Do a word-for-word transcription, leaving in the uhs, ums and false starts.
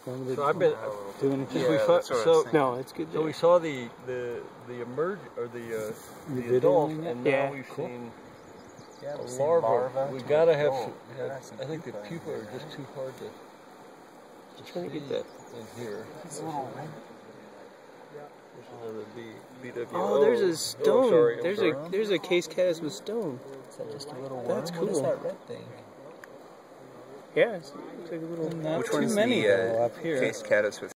So I've been doing it. Yeah, we saw, so no, it's good. So we saw the the the emerge or the uh, the, the adult, and now yeah, we've cool. seen yeah, a larva. larva. We gotta have. Some, have I think the pupa are just too hard to. Just trying to get that in here. It's a little red. B W. Oh, there's a stone. Oh, sorry, there's sorry. a there's a case caddis with stone. Is that just a little worm? That's cool. What is that red thing? Yeah, it's, it's like a little. Not Which too one's many the, uh, though, up here. case caddis with